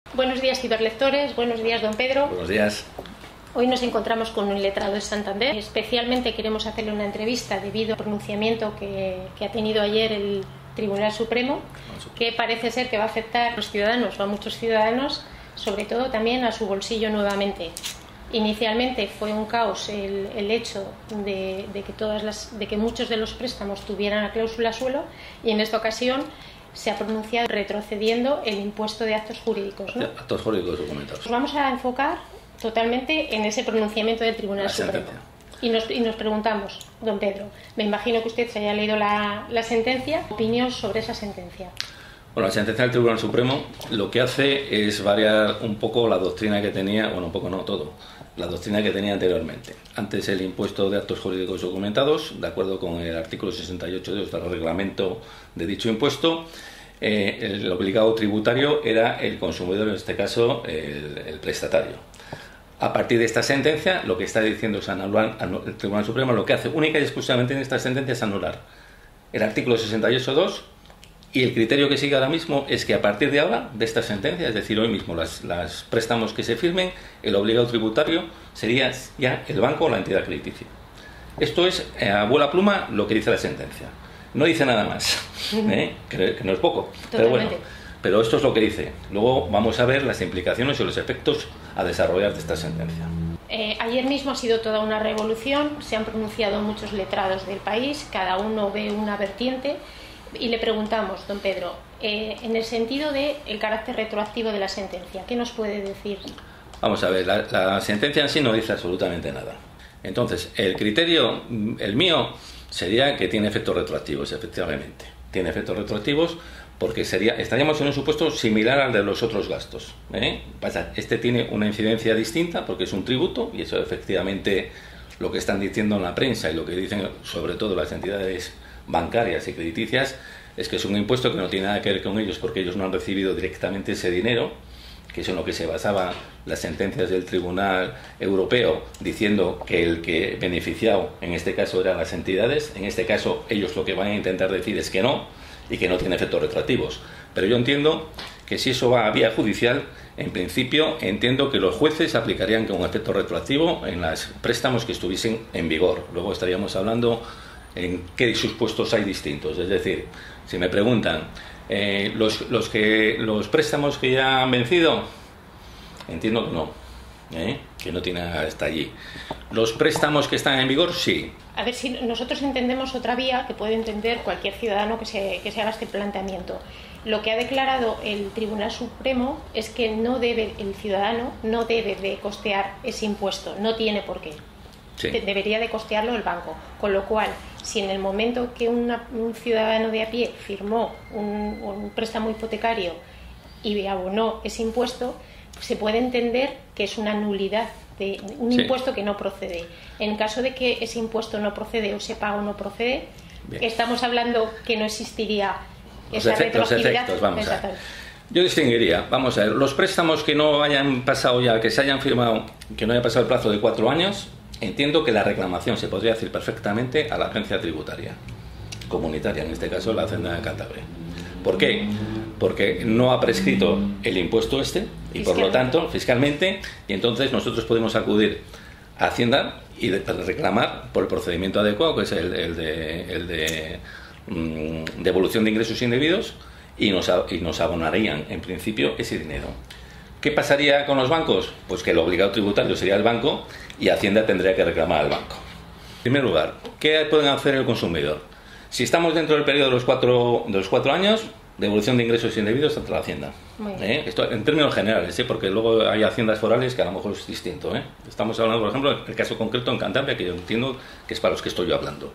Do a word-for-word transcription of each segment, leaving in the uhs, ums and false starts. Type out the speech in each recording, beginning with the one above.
Buenos días, ciberlectores. Buenos días, don Pedro. Buenos días. Hoy nos encontramos con un letrado de Santander. Especialmente queremos hacerle una entrevista debido al pronunciamiento que, que ha tenido ayer el Tribunal Supremo, que parece ser que va a afectar a los ciudadanos o a muchos ciudadanos, sobre todo también a su bolsillo nuevamente. Inicialmente fue un caos el, el hecho de, de, que todas las, de que muchos de los préstamos tuvieran la cláusula suelo, y en esta ocasión se ha pronunciado retrocediendo el impuesto de actos jurídicos, ¿no? Actos jurídicos documentados. Nos vamos a enfocar totalmente en ese pronunciamiento del Tribunal la Supremo. Sentencia. Y nos, y nos preguntamos, don Pedro, me imagino que usted se haya leído la, la sentencia, opinión sobre esa sentencia. Bueno, la sentencia del Tribunal Supremo lo que hace es variar un poco la doctrina que tenía, bueno, un poco no todo, la doctrina que tenía anteriormente. Antes el impuesto de actos jurídicos documentados, de acuerdo con el artículo sesenta y ocho del reglamento de dicho impuesto, eh, el obligado tributario era el consumidor, en este caso el, el prestatario. A partir de esta sentencia, lo que está diciendo es anular, el Tribunal Supremo lo que hace única y exclusivamente en esta sentencia es anular el artículo sesenta y ocho punto dos. Y el criterio que sigue ahora mismo es que a partir de ahora, de esta sentencia, es decir, hoy mismo, las, las préstamos que se firmen, el obligado tributario sería ya el banco o la entidad crediticia. Esto es, eh, a vuela pluma, lo que dice la sentencia. No dice nada más, ¿eh? que, que no es poco. Pero bueno, pero esto es lo que dice. Luego vamos a ver las implicaciones y los efectos a desarrollar de esta sentencia. Eh, ayer mismo ha sido toda una revolución, se han pronunciado muchos letrados del país, cada uno ve una vertiente. Y le preguntamos, don Pedro, eh, en el sentido del carácter retroactivo de la sentencia, ¿qué nos puede decir? Vamos a ver, la, la sentencia en sí no dice absolutamente nada. Entonces, el criterio, el mío, sería que tiene efectos retroactivos, efectivamente. Tiene efectos retroactivos porque sería, estaríamos en un supuesto similar al de los otros gastos, ¿eh? Este tiene una incidencia distinta porque es un tributo, y eso efectivamente lo que están diciendo en la prensa y lo que dicen sobre todo las entidades bancarias y crediticias es que es un impuesto que no tiene nada que ver con ellos porque ellos no han recibido directamente ese dinero, que es en lo que se basaban las sentencias del Tribunal Europeo, diciendo que el que beneficiado en este caso eran las entidades. En este caso ellos lo que van a intentar decir es que no, y que no tiene efectos retroactivos. Pero yo entiendo que si eso va a vía judicial, en principio entiendo que los jueces aplicarían con efecto retroactivo en los préstamos que estuviesen en vigor. Luego estaríamos hablando en qué supuestos hay distintos. Es decir, si me preguntan eh, los, los, que, los préstamos que ya han vencido, entiendo que no, ¿eh? que no tiene hasta allí. Los préstamos que están en vigor, sí. A ver si nosotros entendemos otra vía que puede entender cualquier ciudadano que se, que se haga este planteamiento. Lo que ha declarado el Tribunal Supremo es que no debe, el ciudadano no debe de costear ese impuesto, no tiene por qué. Sí. Debería de costearlo el banco, con lo cual, si en el momento que una, un ciudadano de a pie firmó un, un préstamo hipotecario y abonó ese impuesto, se puede entender que es una nulidad de un sí. impuesto que no procede. En caso de que ese impuesto no procede o ese pago no procede, bien, estamos hablando que no existiría los esa efectos, retroactividad. Efectos, vamos a ver. Yo distinguiría, vamos a ver, los préstamos que no hayan pasado ya, que se hayan firmado, que no haya pasado el plazo de cuatro años. Entiendo que la reclamación se podría hacer perfectamente a la agencia tributaria comunitaria, en este caso la Hacienda de Cantabria. ¿Por qué? Porque no ha prescrito el impuesto este y por lo tanto fiscalmente, y entonces nosotros podemos acudir a Hacienda y de, reclamar por el procedimiento adecuado, que es el, el de, el de mmm, devolución de ingresos indebidos, y nos, y nos abonarían en principio ese dinero. ¿Qué pasaría con los bancos? Pues que el obligado tributario sería el banco y Hacienda tendría que reclamar al banco. En primer lugar, ¿qué pueden hacer el consumidor? Si estamos dentro del periodo de los cuatro, de los cuatro años, devolución de ingresos indebidos ante la Hacienda. ¿Eh? Esto en términos generales, ¿eh? Porque luego hay haciendas forales que a lo mejor es distinto. ¿eh? Estamos hablando, por ejemplo, del caso concreto en Cantabria, que yo entiendo que es para los que estoy yo hablando.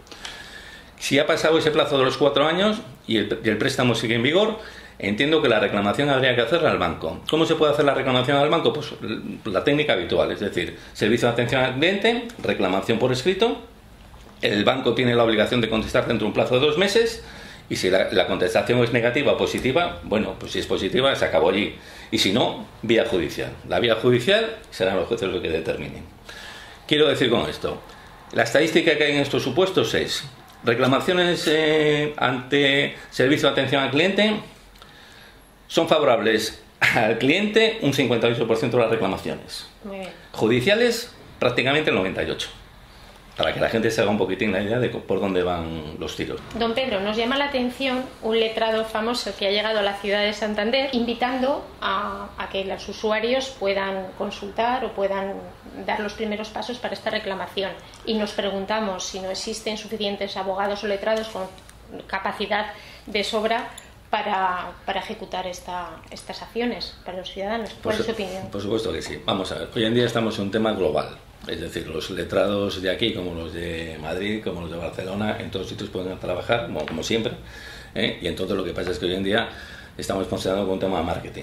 Si ha pasado ese plazo de los cuatro años y el, y el préstamo sigue en vigor, entiendo que la reclamación habría que hacerla al banco. ¿Cómo se puede hacer la reclamación al banco? Pues la técnica habitual, es decir, servicio de atención al cliente, reclamación por escrito, el banco tiene la obligación de contestar dentro de un plazo de dos meses, y si la, la contestación es negativa o positiva, bueno, pues si es positiva se acabó allí, y si no, vía judicial. La vía judicial serán los jueces los que determinen. Quiero decir con esto, la estadística que hay en estos supuestos es reclamaciones eh, ante servicio de atención al cliente son favorables Al cliente un cincuenta y ocho por ciento de las reclamaciones. Muy bien. Judiciales prácticamente el noventa y ocho por ciento. Para que la gente se haga un poquitín la idea de por dónde van los tiros. Don Pedro, nos llama la atención un letrado famoso que ha llegado a la ciudad de Santander invitando a, a que los usuarios puedan consultar o puedan dar los primeros pasos para esta reclamación. Y nos preguntamos si no existen suficientes abogados o letrados con capacidad de sobra para, para ejecutar esta, estas acciones para los ciudadanos. ¿Cuál es su opinión? Por supuesto que sí. Vamos a ver, hoy en día estamos en un tema global. Es decir, los letrados de aquí, como los de Madrid, como los de Barcelona, en todos sitios pueden trabajar, como, como siempre. ¿eh? Y entonces lo que pasa es que hoy en día estamos considerando un tema de marketing.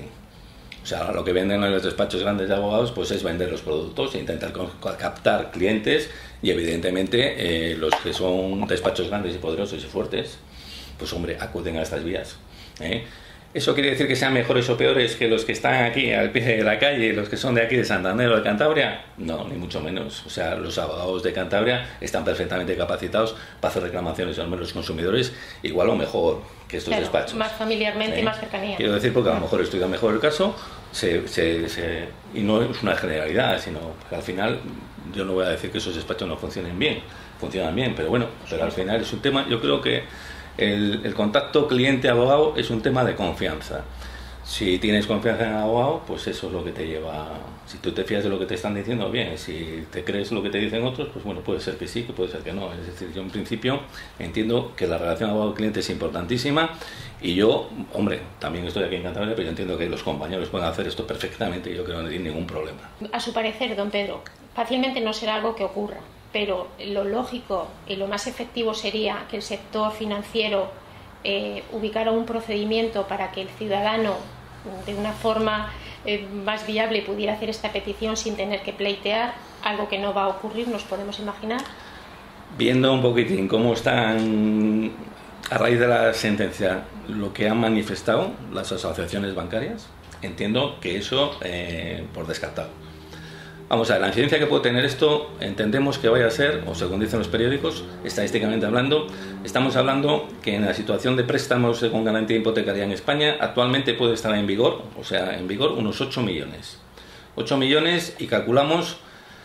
O sea, lo que venden en los despachos grandes de abogados pues es vender los productos e intentar captar clientes y evidentemente eh, los que son despachos grandes y poderosos y fuertes, pues hombre, acuden a estas vías. ¿eh? ¿Eso quiere decir que sean mejores o peores que los que están aquí al pie de la calle, los que son de aquí de Santander o de Cantabria? No, ni mucho menos. O sea, los abogados de Cantabria están perfectamente capacitados para hacer reclamaciones a los consumidores igual o mejor que estos claro, despachos. Más familiarmente ¿Eh? y más cercanía. Quiero decir, porque a lo mejor estudia mejor el caso se, se, se, y no es una generalidad, sino que al final yo no voy a decir que esos despachos no funcionen bien, funcionan bien, pero bueno, pero al final es un tema, yo creo que El, el contacto cliente-abogado es un tema de confianza. Si tienes confianza en el abogado, pues eso es lo que te lleva. Si tú te fías de lo que te están diciendo, bien. Si te crees lo que te dicen otros, pues bueno, puede ser que sí, que puede ser que no. Es decir, yo en principio entiendo que la relación abogado-cliente es importantísima y yo, hombre, también estoy aquí en Cantabria, pero yo entiendo que los compañeros pueden hacer esto perfectamente y yo creo que no hay ningún problema. A su parecer, don Pedro, fácilmente no será algo que ocurra, pero lo lógico y lo más efectivo sería que el sector financiero eh, ubicara un procedimiento para que el ciudadano de una forma eh, más viable pudiera hacer esta petición sin tener que pleitear, algo que no va a ocurrir, nos podemos imaginar. Viendo un poquitín cómo están, a raíz de la sentencia, lo que han manifestado las asociaciones bancarias, entiendo que eso eh, por descartado. Vamos a ver, la incidencia que puede tener esto, entendemos que vaya a ser, o según dicen los periódicos, estadísticamente hablando, estamos hablando que en la situación de préstamos con garantía hipotecaria en España, actualmente puede estar en vigor, o sea, en vigor unos ocho millones. ocho millones y calculamos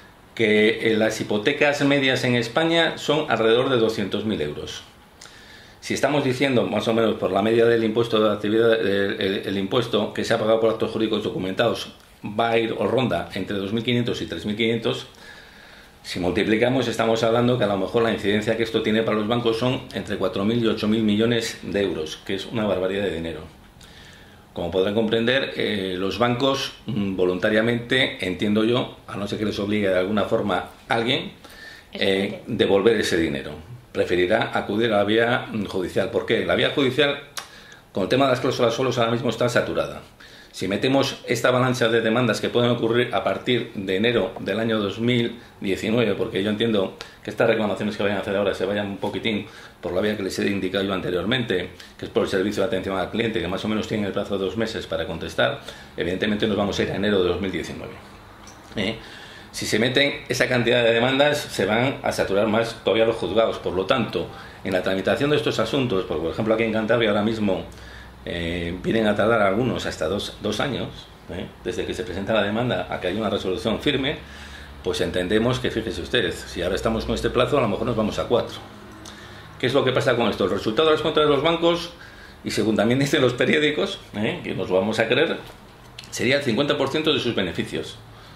que las hipotecas medias en España son alrededor de doscientos mil euros. Si estamos diciendo, más o menos por la media del impuesto de actividad, el, el, el impuesto que se ha pagado por actos jurídicos documentados, va a ir o ronda entre dos mil quinientos y tres mil quinientos, si multiplicamos estamos hablando que a lo mejor la incidencia que esto tiene para los bancos son entre cuatro mil y ocho mil millones de euros, que es una barbaridad de dinero. Como podrán comprender, eh, los bancos mmm, voluntariamente, entiendo yo, a no ser que les obligue de alguna forma a alguien, eh, devolver ese dinero. Preferirá acudir a la vía judicial. ¿Por qué? La vía judicial, con el tema de las cláusulas solos, ahora mismo está saturada. Si metemos esta avalancha de demandas que pueden ocurrir a partir de enero del año dos mil diecinueve, porque yo entiendo que estas reclamaciones que vayan a hacer ahora se vayan un poquitín por la vía que les he indicado yo anteriormente, que es por el servicio de atención al cliente, que más o menos tiene el plazo de dos meses para contestar, evidentemente nos vamos a ir a enero de dos mil diecinueve. ¿Eh? Si se meten esa cantidad de demandas, se van a saturar más todavía los juzgados. Por lo tanto, en la tramitación de estos asuntos, porque por ejemplo aquí en Cantabria ahora mismo Eh, vienen a tardar algunos hasta dos, dos años, ¿eh? desde que se presenta la demanda a que haya una resolución firme, pues entendemos que, fíjese usted, si ahora estamos con este plazo, a lo mejor nos vamos a cuatro. ¿Qué es lo que pasa con esto? El resultado de las cuentas de los bancos, y según también dicen los periódicos, ¿eh? que nos lo vamos a creer, sería el cincuenta por ciento de sus beneficios,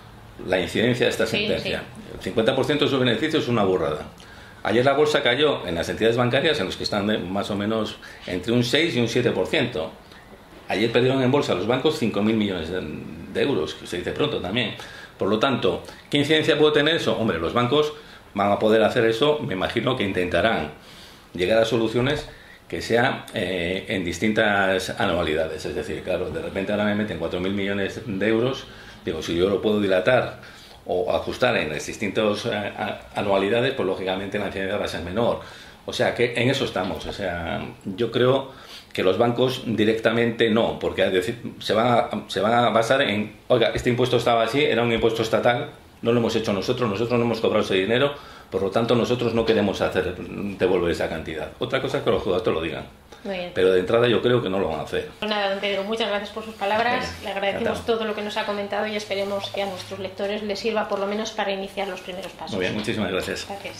la incidencia de esta sentencia. Sí, sí. El cincuenta por ciento de sus beneficios es una burrada. Ayer la bolsa cayó en las entidades bancarias, en los que están de, más o menos entre un seis y un siete por ciento. Ayer perdieron en bolsa los bancos cinco mil millones de, de euros, que se dice pronto también. Por lo tanto, ¿qué incidencia puede tener eso? Hombre, los bancos van a poder hacer eso, me imagino que intentarán llegar a soluciones que sean eh, en distintas anualidades. Es decir, claro, de repente ahora me meten cuatro mil millones de euros, digo, si yo lo puedo dilatar o ajustar en las distintas uh, anualidades, pues lógicamente la incidencia va a ser menor. O sea que en eso estamos. O sea, yo creo que los bancos directamente no, porque es decir, se van a, se van a basar en, oiga, este impuesto estaba así, era un impuesto estatal, no lo hemos hecho nosotros, nosotros no hemos cobrado ese dinero, por lo tanto nosotros no queremos hacer devolver esa cantidad. Otra cosa es que los juzgados te lo digan. Muy bien. Pero de entrada yo creo que no lo van a hacer. Pues nada, don Pedro, muchas gracias por sus palabras. Venga, Le agradecemos encantado. todo lo que nos ha comentado y esperemos que a nuestros lectores les sirva por lo menos para iniciar los primeros pasos. Muy bien, muchísimas gracias. Gracias.